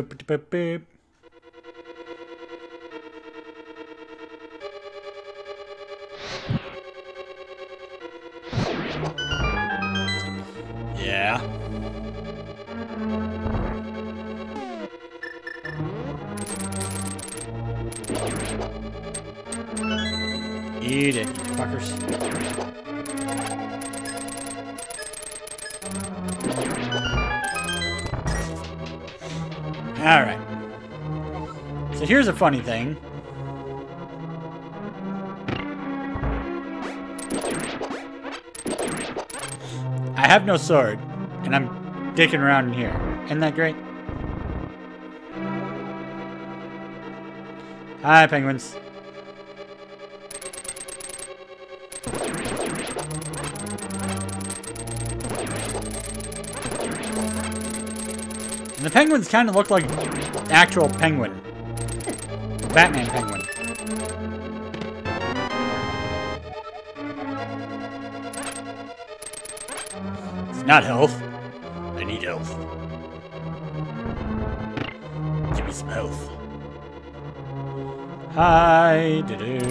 Boop, boop, boop. Yeah. Eat it, you fuckers. Alright. So here's a funny thing. I have no sword, and I'm dicking around in here. Isn't that great? Hi, penguins. And the penguins kind of look like actual penguin. Batman penguin. It's not health. I need health. Give me some health. Hi.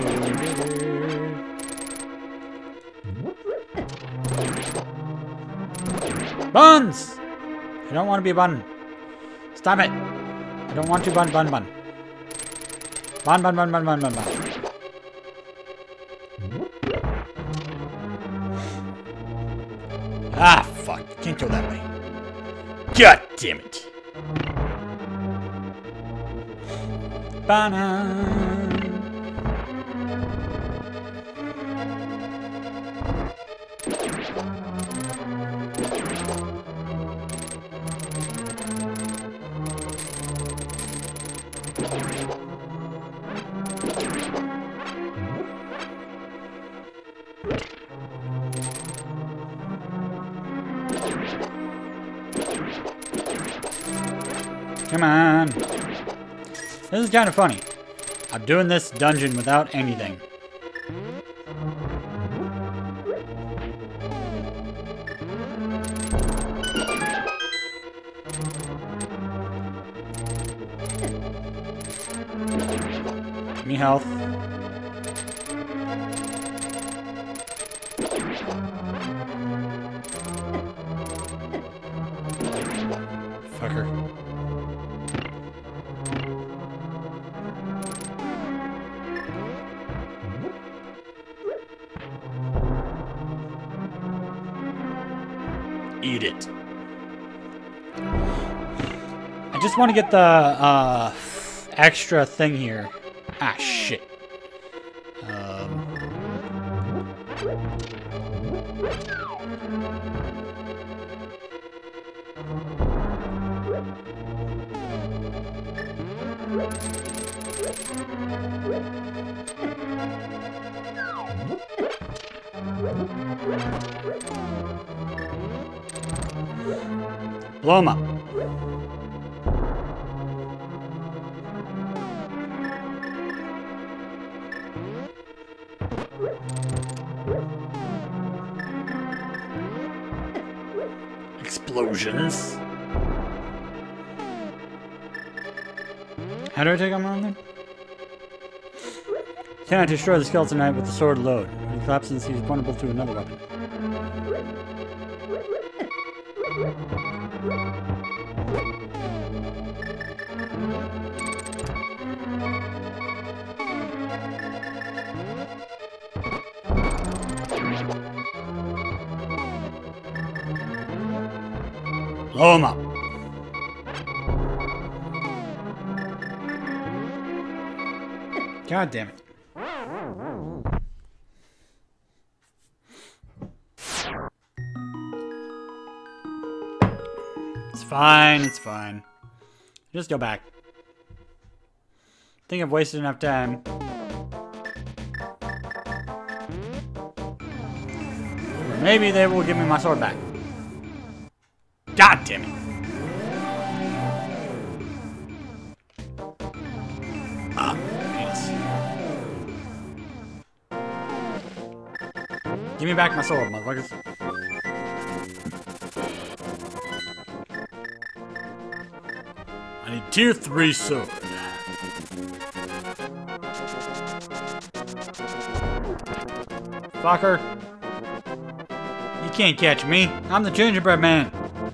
Buns! I don't want to be a bun. Stop it! I don't want to bun. Bun. Ah, fuck. Can't go that way. God damn it. Banana. Come on. This is kind of funny. I'm doing this dungeon without anything. Give me health. Fucker. Eat it. I just want to get the extra thing here. Ah, shit. Blow him up. Explosions. How do I take him on then? Cannot destroy the skeleton knight with the sword load. When he collapses, he's vulnerable to another weapon. Blow him up. God damn it. It's fine, it's fine. Just go back. I think I've wasted enough time. Or maybe they will give me my sword back. God damn it. Ah, penis. Give me back my sword, motherfuckers. I need Tier 3 sword. Fucker. You can't catch me. I'm the gingerbread man.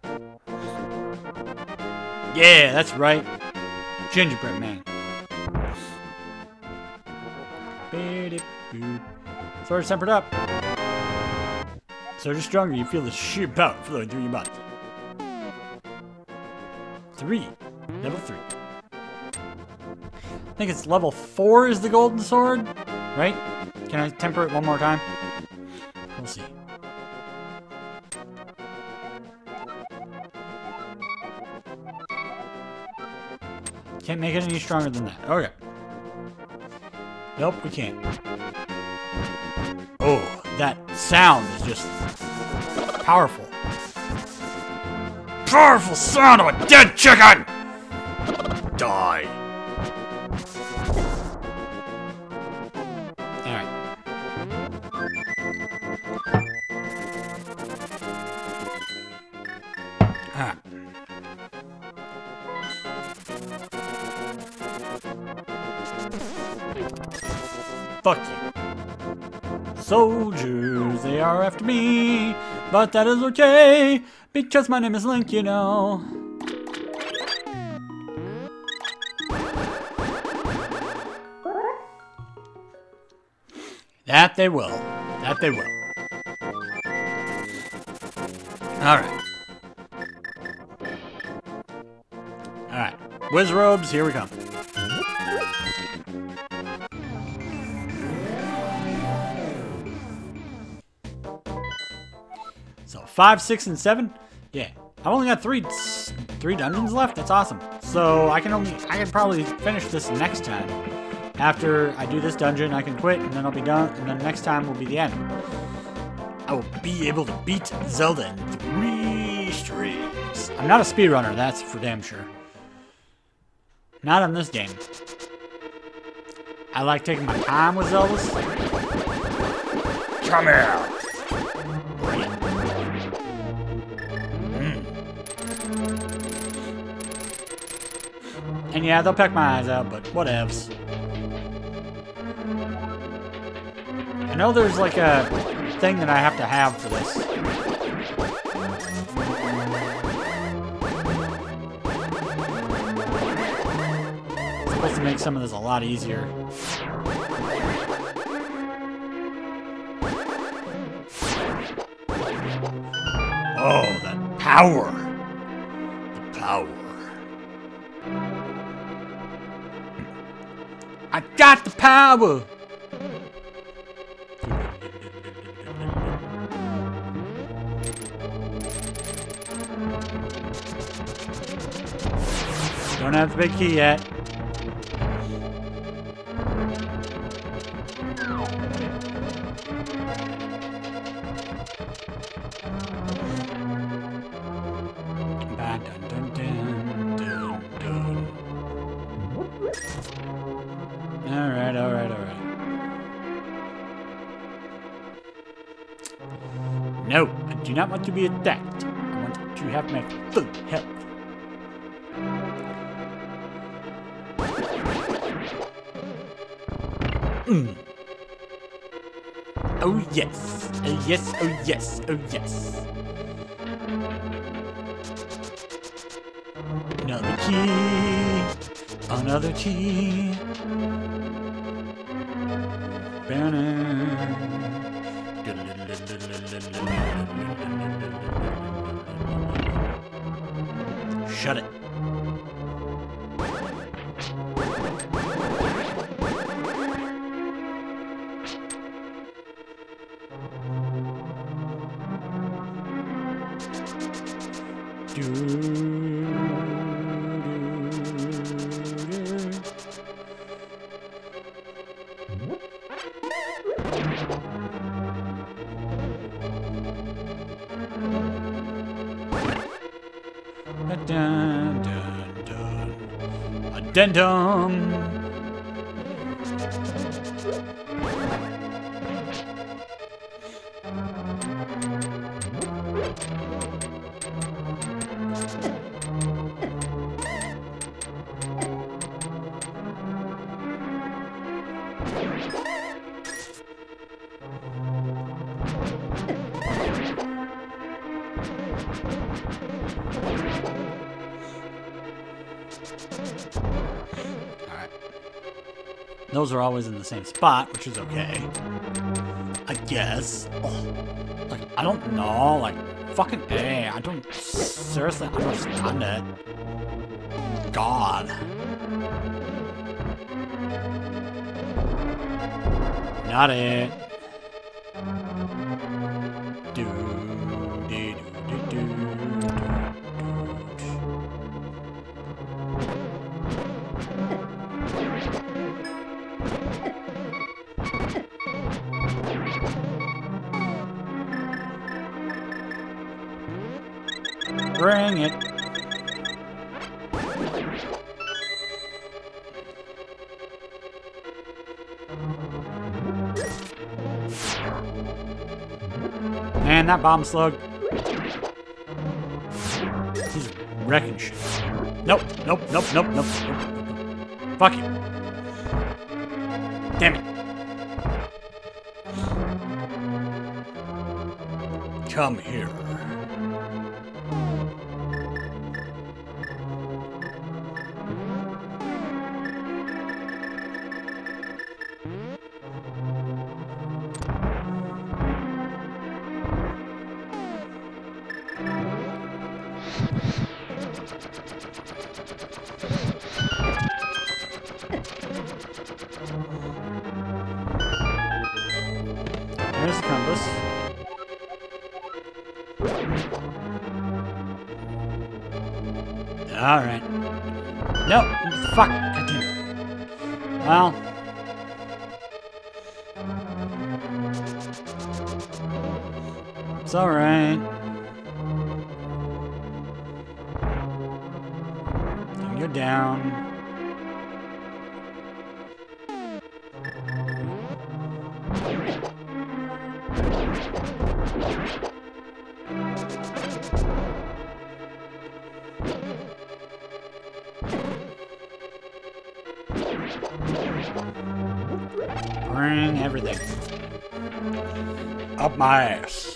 Yeah, that's right. Gingerbread man. Sword tempered up. Sword is stronger. You feel the sheer power flowing through your body. 3. Level 3. I think it's level 4 is the golden sword, right? Can I temper it one more time? We'll see. Can't make it any stronger than that. Okay. Nope, we can't. Oh, that sound is just powerful. Powerful sound of a dead chicken! Die. Alright. Alright. Fuck you. Soldiers, they are after me, but that is okay, because my name is Link, you know. That they will. That they will. Alright. Alright. Whiz robes, here we come. So 5, 6, and 7. Yeah, I've only got three dungeons left. That's awesome. So I can probably finish this next time. After I do this dungeon, I can quit, and then I'll be done. And then next time will be the end. I will be able to beat Zelda in 3 streams. I'm not a speedrunner, that's for damn sure. Not on this game. I like taking my time with Zeldas. Come here. And yeah, they'll peck my eyes out, but whatevs. I know there's like a thing that I have to have for this. It's supposed to make some of this a lot easier. Oh, that power! The power. I got the power! Don't have the big key yet. Alright. No, I do not want to be attacked. I want to have my full health. Oh yes. Oh yes, oh yes, oh yes. Another key. Another key. Shut it. Addendum. Alright. Those are always in the same spot, which is okay. I guess. Oh, like, I don't know. Like, fucking A. I don't seriously understand it. God. Not it. Do, do, do, do, do. Bring it. Man, that bomb slug. He's wrecking shit. Nope, nope, nope, nope, nope, nope, nope. Fuck you. Damn it. Come here. There's the compass. Alright. No! Fuck! God damn it. Well. It's alright. You're down. Bring everything up my ass.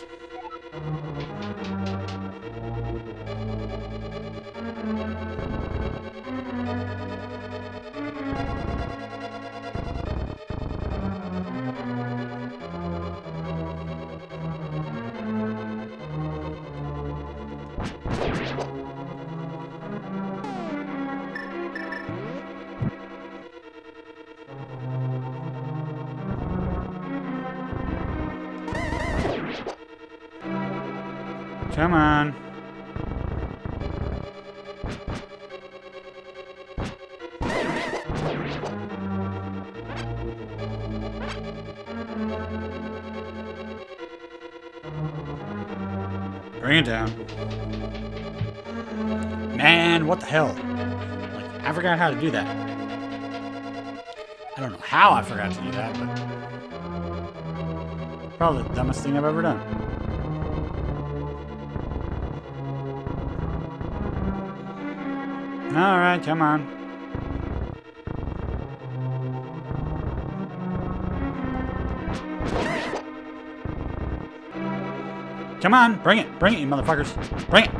Come on. Bring it down. Man, what the hell? Like, I forgot how to do that. I don't know how I forgot to do that, but probably the dumbest thing I've ever done. Alright, come on. Come on, bring it, you motherfuckers. Bring it.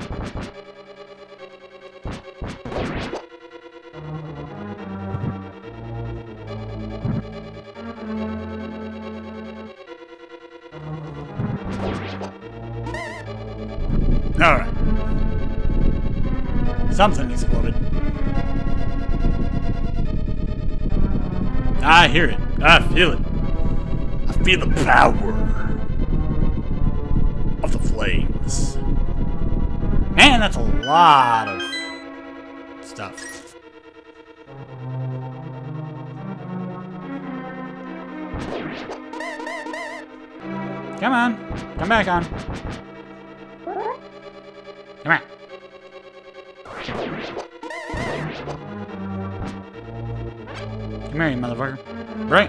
Alright. Something exploded. I hear it. I feel it. I feel the power of the flames. Man, that's a lot of stuff. Come on. Come back on. Come on. Come here, you motherfucker. Right.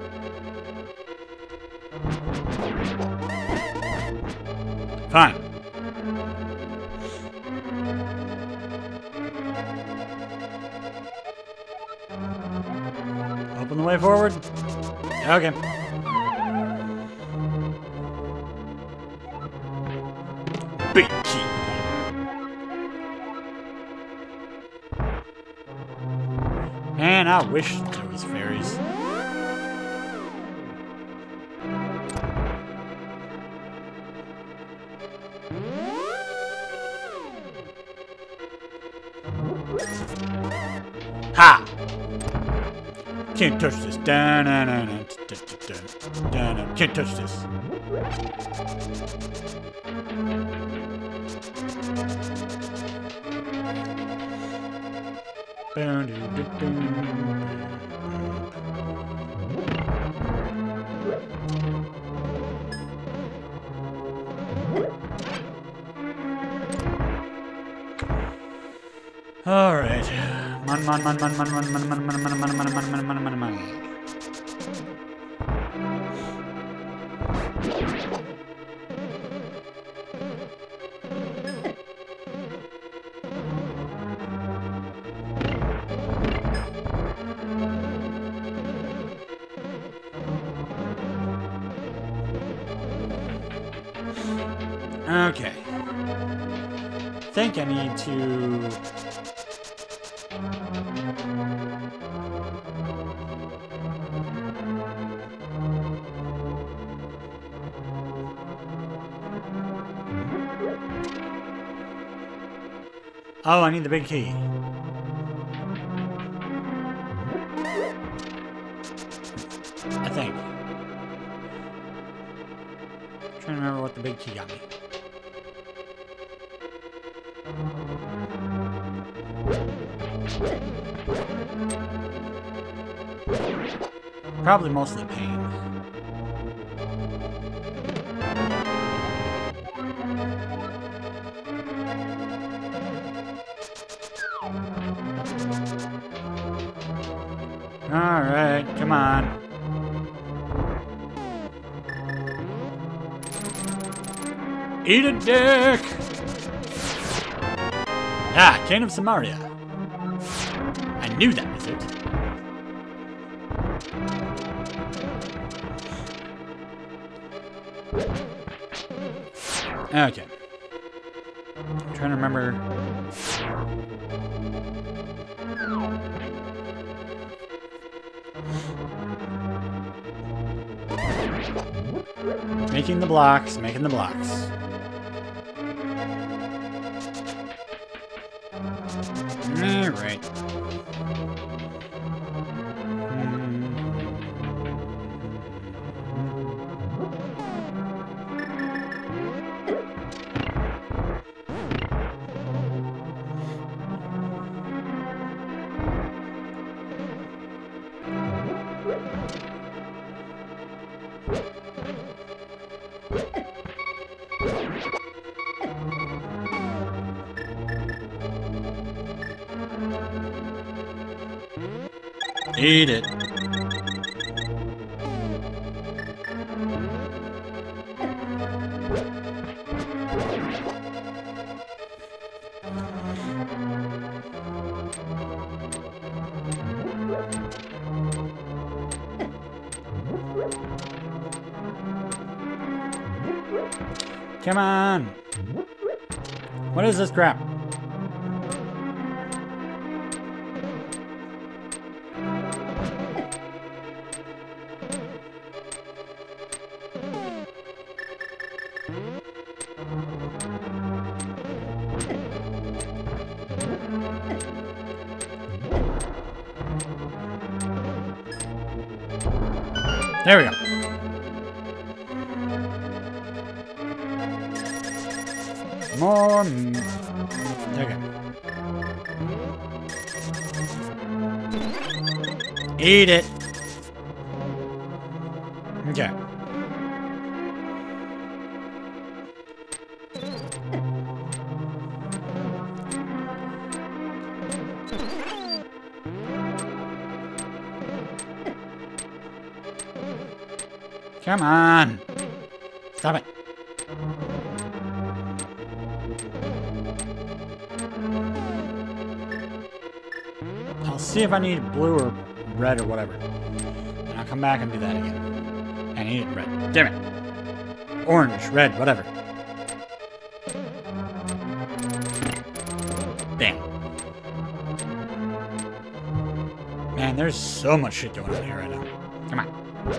Fine. Open the way forward. Okay. Big key. Man, I wish there was fairies. Ha! Can't touch this. Can't touch this. All right. Mon. Okay. I think I need to... Oh, I need the big key. I think. I'm trying to remember what the big key got me. Probably mostly pain. Alright, come on. Eat a dick! Ah, Cane of Samaria. I knew that was it. Okay. I'm trying to remember. Making the blocks, making the blocks. Alright. Eat it. Come on. What is this crap? There we go. More. Okay. Eat it. Okay. Come on. Stop it. I'll see if I need blue or red or whatever. And I'll come back and do that again. And I need red. Damn it. Orange, red, whatever. Bam. Man, there's so much shit going on here right now. Come on.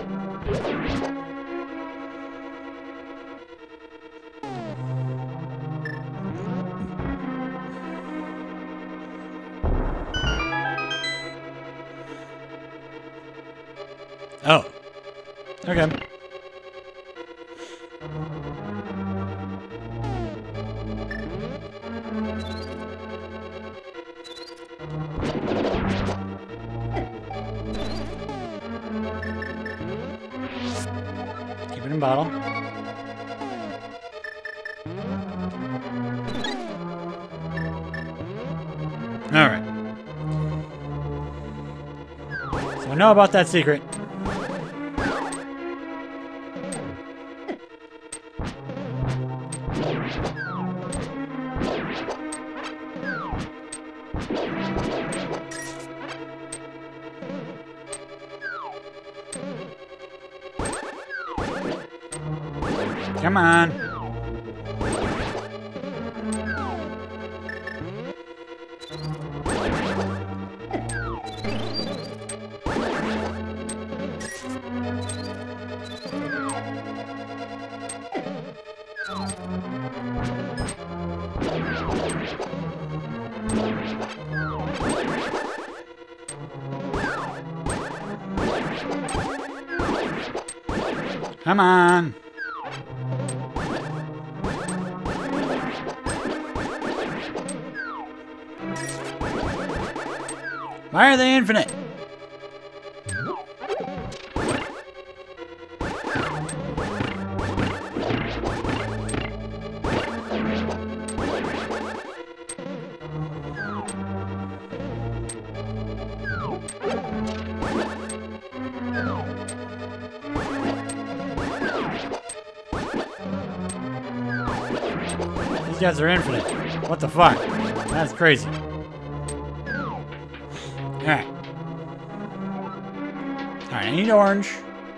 Oh. Okay. Keep it in bottle. Alright. So I know about that secret. Come on. Come on. Why are they infinite? These guys are infinite. What the fuck? That's crazy. Alright. Alright, I need orange.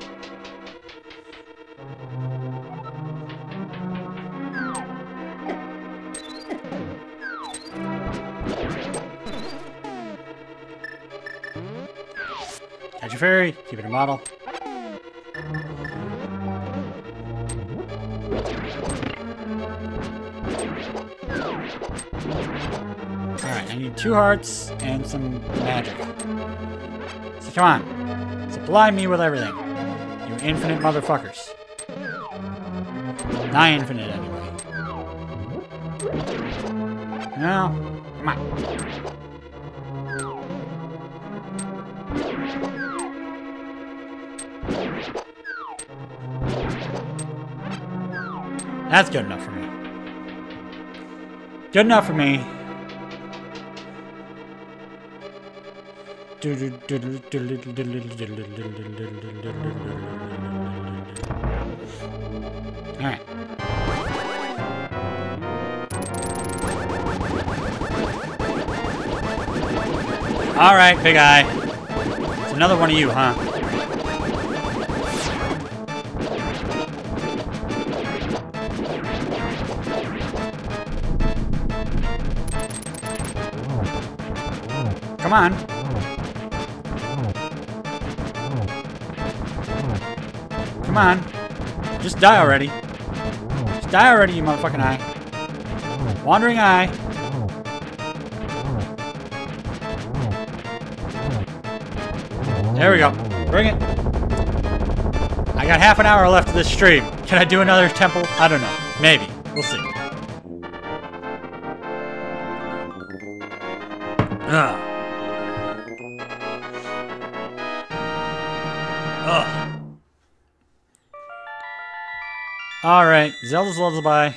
Catch a fairy. Keep it in a bottle. Alright, I need 2 hearts and some magic. So come on. Supply me with everything. You infinite motherfuckers. Not infinite anyway. No. Come on. That's good enough for me. Good enough for me. Alright. Alright, big eye. It's another one of you, huh? Come on. Come on. Just die already. Just die already, you motherfucking eye. Wandering eye. There we go. Bring it. I got half an hour left of this stream. Can I do another temple? I don't know. Maybe. We'll see. Ugh. Ugh. Alright, Zelda's Lullaby.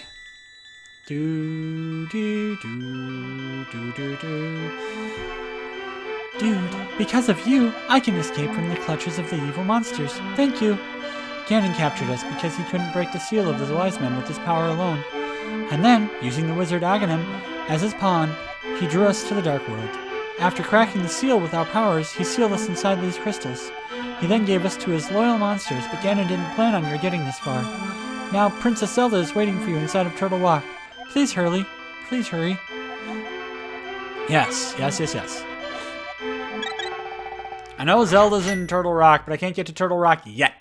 Do do do do do do. Dude, because of you, I can escape from the clutches of the evil monsters. Thank you. Ganon captured us because he couldn't break the seal of the wise men with his power alone. And then, using the wizard Aghanim as his pawn, he drew us to the Dark World. After cracking the seal with our powers, he sealed us inside these crystals. He then gave us to his loyal monsters, but Ganon didn't plan on your getting this far. Now Princess Zelda is waiting for you inside of Turtle Rock. Please hurry. Please hurry. Yes. I know Zelda's in Turtle Rock, but I can't get to Turtle Rock yet.